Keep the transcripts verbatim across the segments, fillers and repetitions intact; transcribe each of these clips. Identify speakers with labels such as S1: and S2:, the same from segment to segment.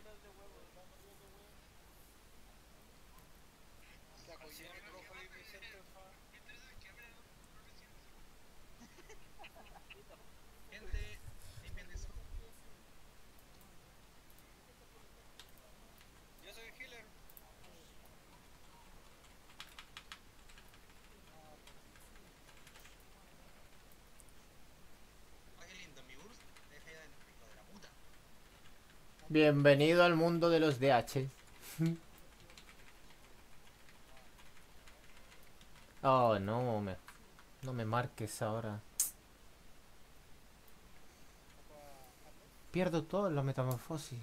S1: Bienvenido al mundo de los D H. Oh, no me, no me marques ahora. Pierdo todo en la metamorfosis.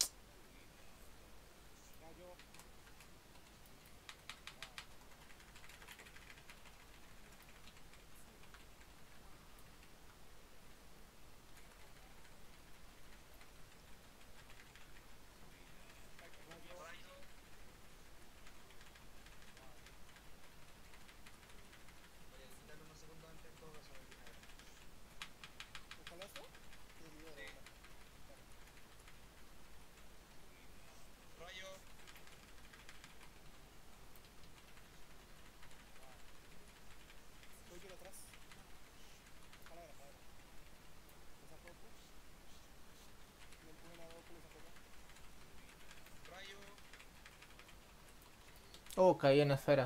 S1: Oh, caí en la esfera.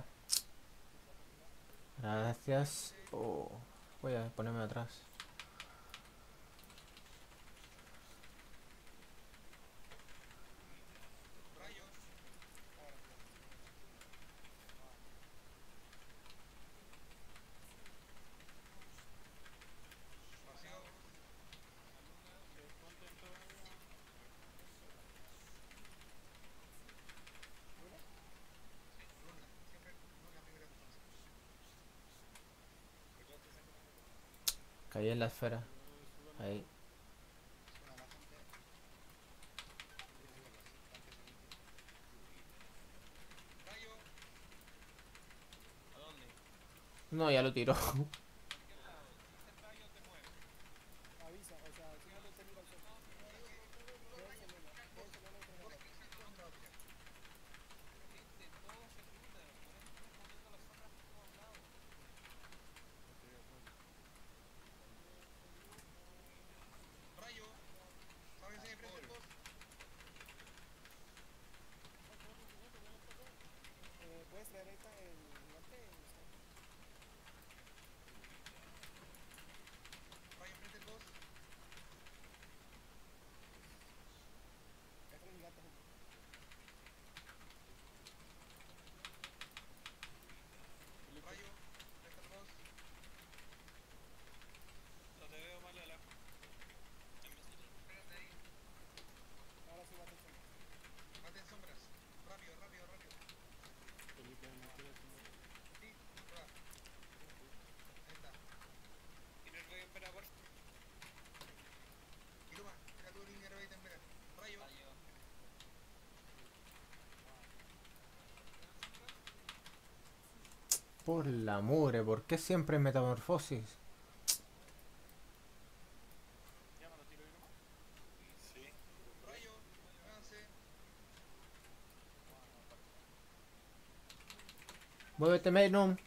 S1: Gracias. Oh, voy a ponerme atrás. Caí en la esfera. Ahí. No, ya lo tiró. Por la mugre, ¿por qué siempre en metamorfosis? Muévete, Magnum.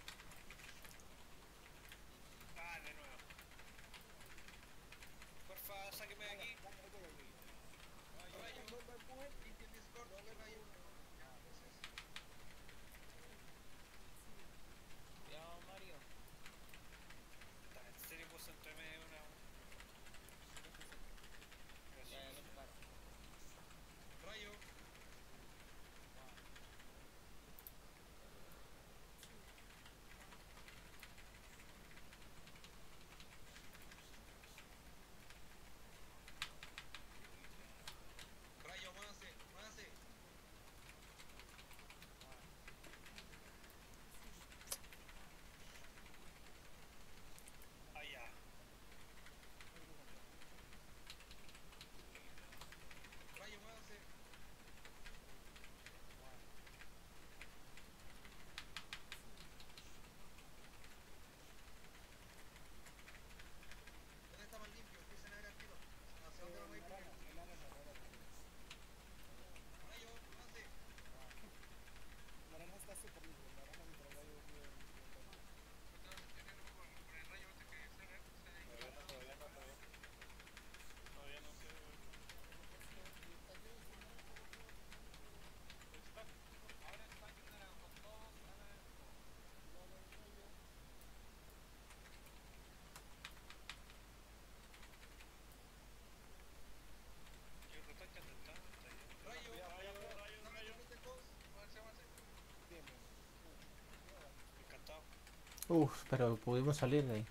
S1: Uf, pero pudimos salir de ahí.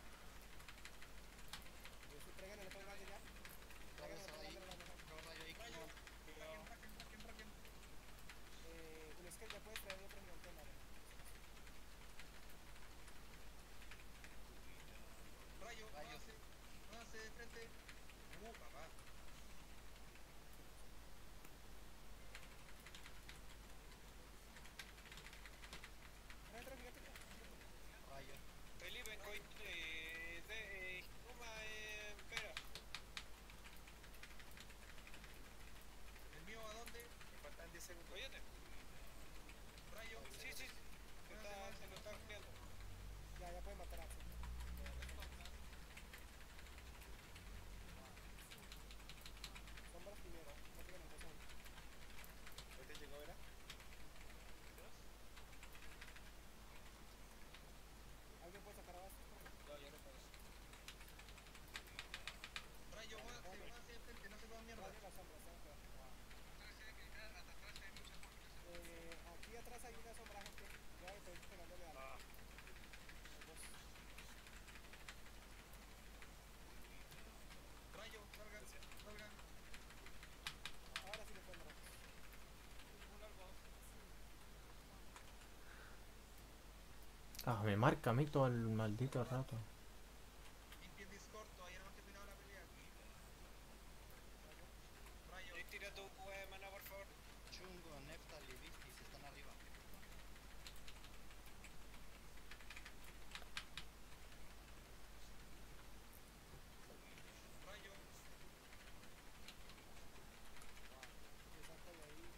S2: Eso, traigan el otro grande ya. Traigan el otro grande, lo mejor. Eh, es que ya puedes traer el otro gigante, vale. Trae otro gigante ya.
S3: Felipe, coi, eh, de, eh, Kuma, eh, espera. Me faltan diez segundos. Óyete. Sí, sí, se, está, se lo está copiando.
S2: Ya, ya pueden matar a Axel. Sombras primero, no tienen el bosón.
S3: Ahí te llegó, ¿verdad?
S2: ¿Alguien puede sacar a Basti?
S3: No, ya no puedes.
S2: Rayo, la sombra, está afuera. Eh, aquí atrás hay una sombra, gente. Ya estoy pegándole a
S3: Ah,
S2: al boss. Ahora sí le pueden dar.
S1: Ah, me marca a mí todo el maldito rato.
S3: ahí tira tu cuba de mana, por favor.
S4: Chungo, Neftal y Vistis están arriba.
S2: Le saco de ahí.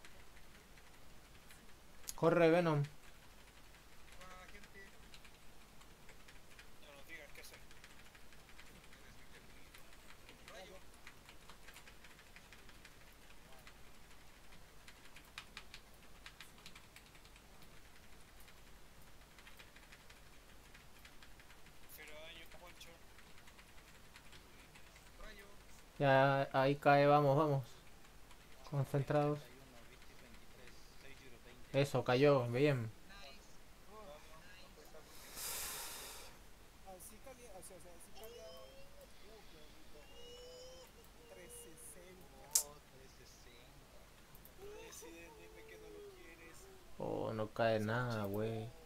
S1: Corre, Venom.
S3: No nos digas qué hacer.
S2: Rayo.
S3: Cero daño, Poncho.
S1: Ya ahí cae, vamos, vamos. Concentrados.
S4: treinta y uno, Vistis veintitrés, Seijiro veinte.
S1: Eso, cayó, bien.
S2: Así calienta, o sea, así calienta. Uh, qué bonito. trescientos sesenta.
S4: Oh, trescientos sesenta.
S3: Resident, dime que no lo quieres.
S1: Oh, no cae nada, güey.